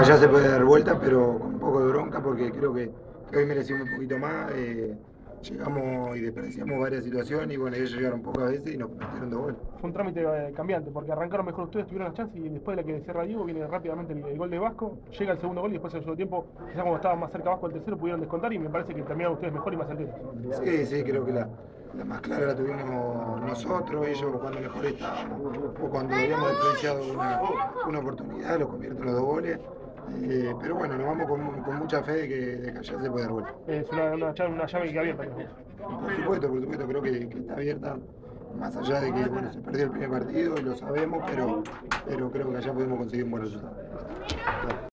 allá se puede dar vuelta, pero con un poco de bronca porque creo que hoy merecimos un poquito más. Llegamos y desperdiciamos varias situaciones y bueno, ellos llegaron pocas veces y nos metieron 2 goles. Fue un trámite cambiante, porque arrancaron mejor ustedes, tuvieron las chances y después de la que cierra Diego viene rápidamente el gol de Vasco, llega el segundo gol y después en el segundo tiempo, quizás cuando estaba más cerca Vasco del tercero, pudieron descontar y me parece que terminaron ustedes mejor y más certeros. Sí, sí, creo que la más clara la tuvimos nosotros, ellos cuando mejor estábamos, o cuando habíamos desperdiciado una oportunidad, lo convierten los 2 goles. Pero bueno, nos vamos con mucha fe de que allá se puede dar vuelta. Es una llave que abierta. Por supuesto, creo que está abierta, más allá de que bueno, se perdió el primer partido, lo sabemos, pero creo que allá podemos conseguir un buen resultado.